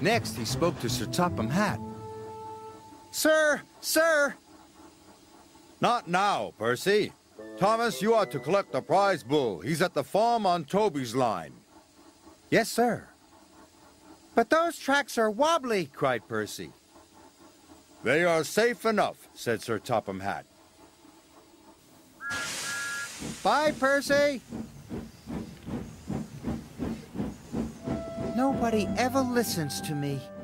Next, he spoke to Sir Topham Hatt. Sir! Sir! Not now, Percy. Thomas, you are to collect the prize bull. He's at the farm on Toby's line. Yes, sir. But those tracks are wobbly, Cried Percy. They are safe enough, said Sir Topham Hatt. Bye, Percy! Nobody ever listens to me.